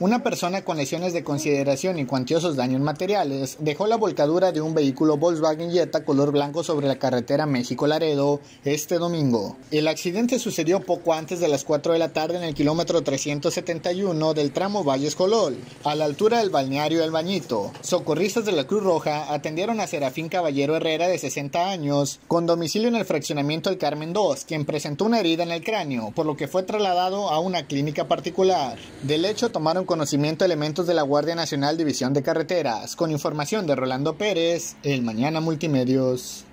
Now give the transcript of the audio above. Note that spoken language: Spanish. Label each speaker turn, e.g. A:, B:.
A: Una persona con lesiones de consideración y cuantiosos daños materiales dejó la volcadura de un vehículo Volkswagen Jetta color blanco sobre la carretera México-Laredo este domingo. El accidente sucedió poco antes de las 4 de la tarde en el kilómetro 371 del tramo Valles-Jolol, a la altura del balneario El Bañito. Socorristas de la Cruz Roja atendieron a Serafín Caballero Herrera, de 60 años, con domicilio en el fraccionamiento El Carmen 2, quien presentó una herida en el cráneo, por lo que fue trasladado a una clínica particular. Del hecho tomaron conocimiento elementos de la Guardia Nacional División de Carreteras. Con información de Rolando Pérez, El Mañana Multimedios.